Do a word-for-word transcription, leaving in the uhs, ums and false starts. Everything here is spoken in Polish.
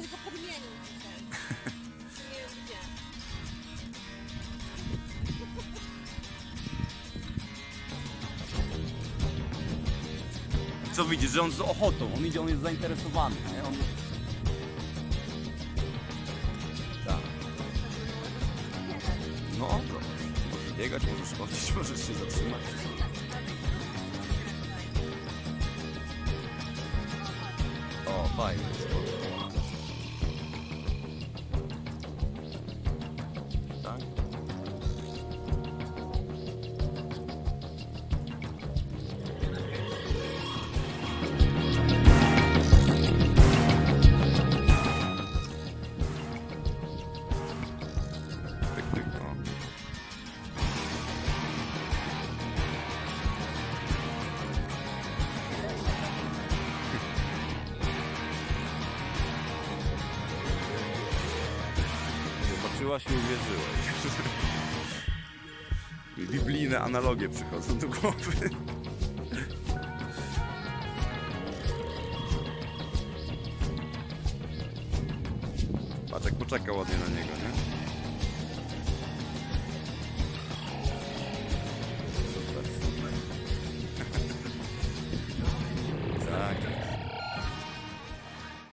go podmienił dzisiaj. Nie wiem gdzie. Co widzisz, że on z ochotą, on idzie, on jest zainteresowany, nie? On... Tak. No, to możesz biegać, możesz chodzić, możesz się zatrzymać. O, fajnie. Tak? Pyk, pyk, no. Zobaczyłaś i uwierzyłaś. Biblijne analogie przychodzą do głowy. Patrz, jak poczekał ładnie na niego, nie?